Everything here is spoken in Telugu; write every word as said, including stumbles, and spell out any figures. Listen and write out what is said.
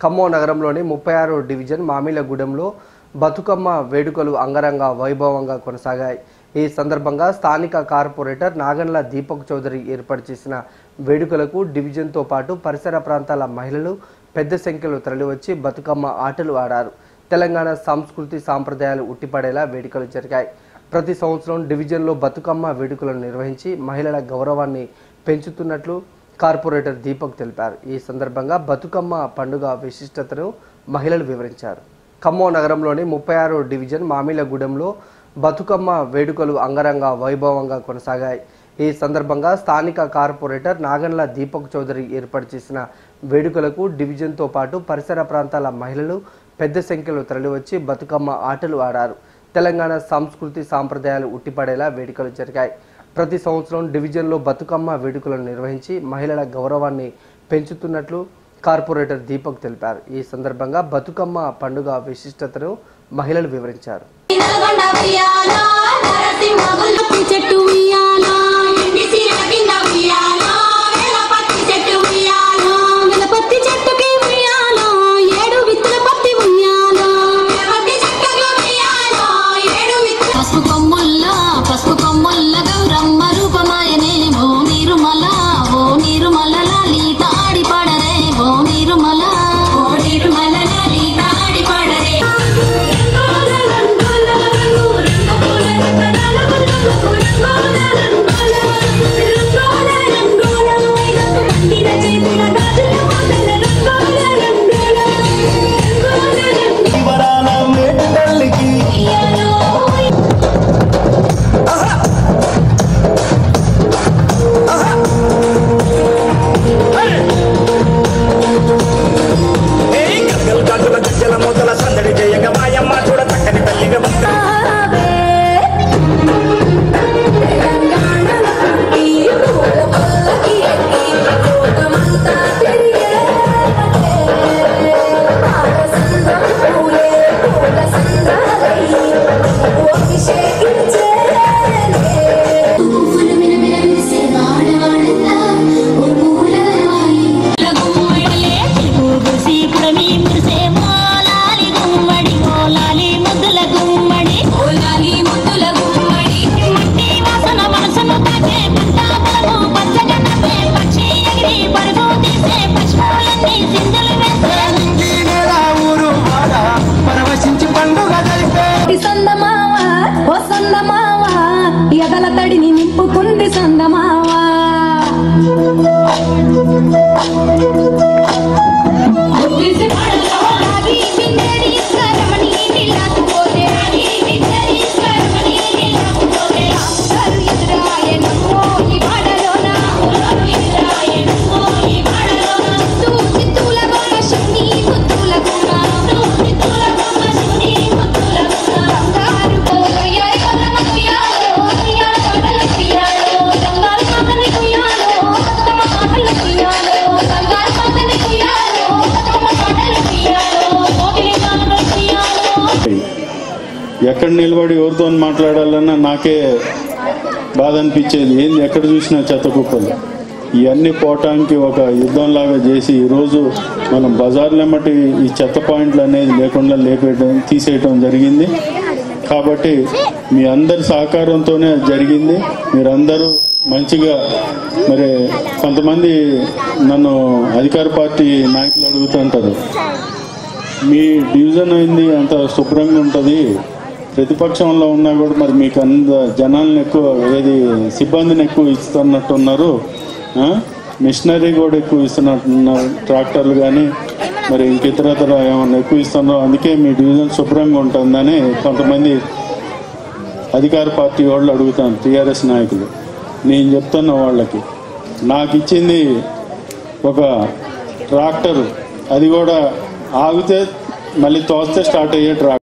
ఖమ్మం నగరంలోని ముప్పై ఆరో డివిజన్ మామిలగూడెంలో బతుకమ్మ వేడుకలు అంగరంగ వైభవంగా కొనసాగాయి. ఈ సందర్భంగా స్థానిక కార్పొరేటర్ నాగన్ల దీపక్ చౌదరి ఏర్పాటు చేసిన వేడుకలకు డివిజన్తో పాటు పరిసర ప్రాంతాల మహిళలు పెద్ద సంఖ్యలో తరలివచ్చి బతుకమ్మ ఆటలు ఆడారు. తెలంగాణ సంస్కృతి సాంప్రదాయాలు ఉట్టిపడేలా వేడుకలు జరిగాయి. ప్రతి సంవత్సరం డివిజన్లో బతుకమ్మ వేడుకలను నిర్వహించి మహిళల గౌరవాన్ని పెంచుతున్నట్లు కార్పొరేటర్ దీపక్ తెలిపారు. ఈ సందర్భంగా బతుకమ్మ పండుగ విశిష్టతను మహిళలు వివరించారు. ఖమ్మం నగరంలోని ముప్పై ఆరో డివిజన్ మామిలగూడెంలో బతుకమ్మ వేడుకలు అంగరంగ వైభవంగా కొనసాగాయి. ఈ సందర్భంగా స్థానిక కార్పొరేటర్ నాగన్ల దీపక్ చౌదరి ఏర్పాటు చేసిన వేడుకలకు డివిజన్తో పాటు పరిసర ప్రాంతాల మహిళలు పెద్ద సంఖ్యలో తరలివచ్చి బతుకమ్మ ఆటలు ఆడారు. తెలంగాణ సంస్కృతి సాంప్రదాయాలు ఉట్టిపడేలా వేడుకలు జరిగాయి. ప్రతి సంవత్సరం డివిజన్లో బతుకమ్మ వేడుకలను నిర్వహించి మహిళల గౌరవాన్ని పెంచుతున్నట్లు కార్పొరేటర్ దీపక్ తెలిపారు. ఈ సందర్భంగా బతుకమ్మ పండుగ విశిష్టతను మహిళలు వివరించారు. తడిని నింపుకుంది సందమావా ఎక్కడ నిలబడి ఎవరితో మాట్లాడాలన్నా నాకే బాధ అనిపించేది. ఏంది ఎక్కడ చూసినా చెత్త కుప్పలు. ఇవన్నీ పోవటానికి ఒక యుద్ధంలాగా చేసి ఈరోజు మనం బజార్లో మట్టి ఈ చెత్త పాయింట్లు అనేది లేకుండా లేపేయడం తీసేయటం జరిగింది. కాబట్టి మీ అందరి సహకారంతోనే జరిగింది. మీరందరూ మంచిగా మరి కొంతమంది నన్ను అధికార పార్టీ నాయకులు అడుగుతుంటారు, మీ డివిజన్ అయింది అంత శుభ్రంగా ఉంటుంది, ప్రతిపక్షంలో ఉన్నా కూడా మరి మీకు అంత జనాలను ఎక్కువ ఏది సిబ్బందిని ఎక్కువ ఇస్తున్నట్టున్నారు, మిషనరీ కూడా ఎక్కువ ఇస్తున్నట్టున్నారు, ట్రాక్టర్లు కానీ మరి ఇంక ఇతరతర ఏమన్నా ఎక్కువ ఇస్తున్నారు, అందుకే మీ డివిజన్ శుభ్రంగా ఉంటుందని కొంతమంది అధికార పార్టీ వాళ్ళు అడుగుతాను, టీఆర్ఎస్ నాయకులు. నేను చెప్తున్నా వాళ్ళకి, నాకు ఇచ్చింది ఒక ట్రాక్టర్, అది కూడా ఆగితే మళ్ళీ తోస్తే స్టార్ట్ అయ్యే ట్రాక్టర్.